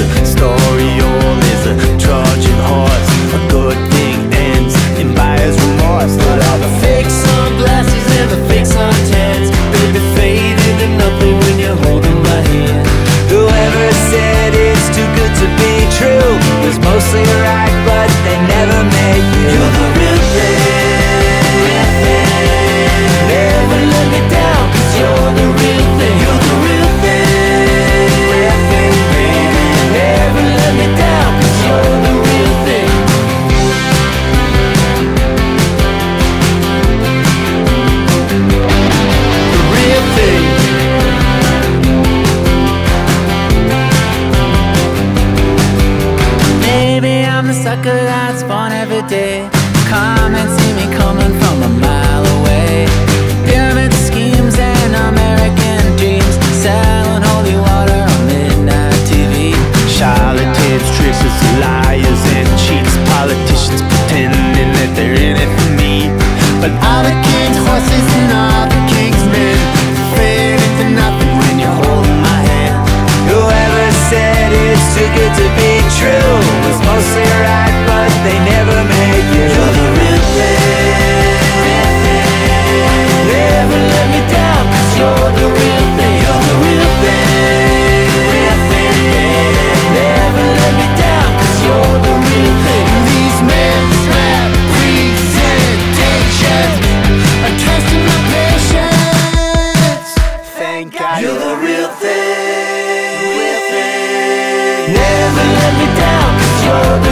a story old as a Trojan horse. A good thing ends in buyer's remorse. But all the fake sunglasses and the fake suntans, baby, fade into nothing when you're holding my hand. Whoever said it's too good to be true was mostly right, but they never made you. You're the real thing. Never let me down, 'cause you're the real thing. You're the real thing. Never let me down, 'cause you're the real thing. The real thing. Maybe I'm the sucker that's born every day. Come and see me coming from a mile away. Pyramid schemes and American dreams, selling holy water on midnight TV. Charlatans, tricksters, liars and cheats, politicians pretending that they're in it for me. But all the king's horses and all the king's men fade into nothing when you're holding my hand. Whoever said it's too good to be true was mostly right, but they never made you. You're the real thing. Never let me down, 'cause you're the real thing. You're the real thing. Never let me down, 'cause you're the real thing. These men's representations are testing my patience. Thank God you're the real thing. Never let me down, 'cause you're the